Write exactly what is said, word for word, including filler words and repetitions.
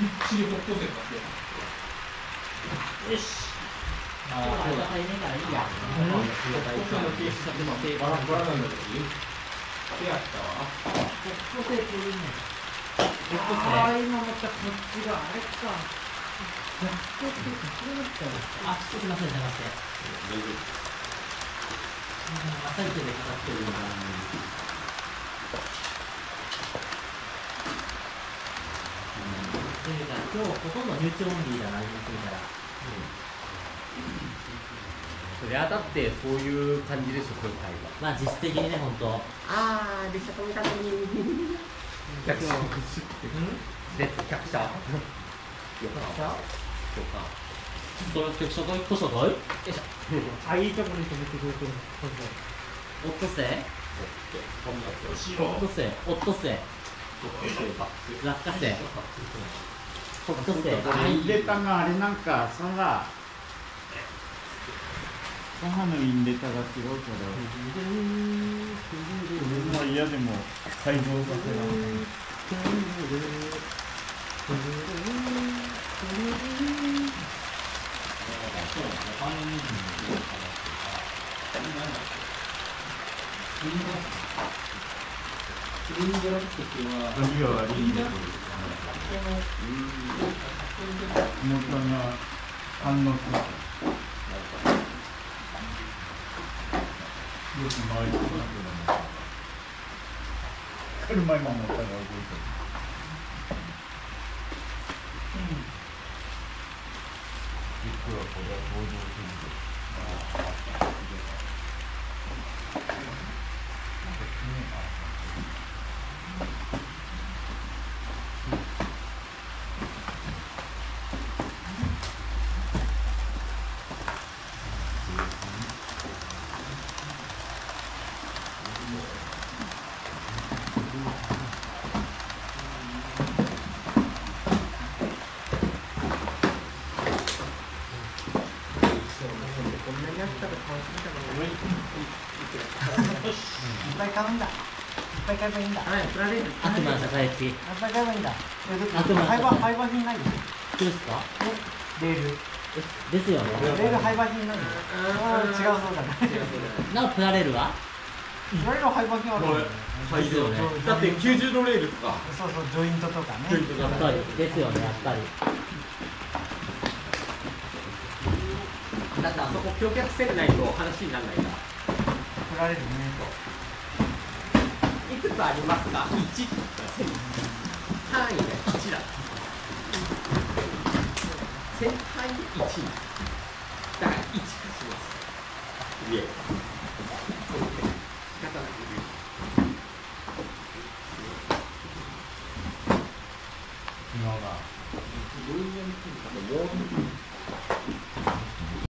次北斗星かけよし。ああ、そうだ。北斗星の形式でもバラバラなんだけどいい？手あったわ。 北斗星っていいね。 北斗星。 ああ、今またこっちがあれか。北斗星ってこうなっちゃう。 あ、すみません、すみません。 大丈夫。 朝一でかかってるのが。というか、今日ほとんどニュートロンリーだな、言ってみたら。 そりゃだってそういう感じでしょ、今回は。 まあ、実質的にね、本当。 あー、列車止めたのに。客車。で、客車。よかった。よか。 それ、局所外、都所外。よいしょ。 あ、いいところに止めてくれてる。 オットセイ。 後ろ。 オットセイ。オットセイ。落花生。北斗星。 あ、インレタがあれなんか、サハ。サハのインレタが違うから。俺は嫌でも改造させられない。 キリンじゃなくては何が悪いんだろう。元が反応する。よく回りそうだけど。車今持ったら動いてる。実はこれは登場する。 いっぱい買うんだ。いっぱい買えばいいんだ。 はい、プラレール。 悪魔のささやき。 いっぱい買えばいいんだ。 悪魔のささやき。 廃盤品ないでしょ。 どうですか。 レール。 ですよね。 レール廃盤品ないでしょ。違うそうだね。 なお、プラレールは。 いろいろ廃盤品ある。 はい、 ですよね。 だってきゅうじゅうどレールとか。 そうそう、ジョイントとかね。 やっぱり、ですよね、やっぱり。 だってあそこ橋脚線ないと話にならないから。 プラレールね。 いくつありますか？いち。単位がいちだ。線単位でいち。だからいち貸します。いえ。仕方ない。 今が。 もう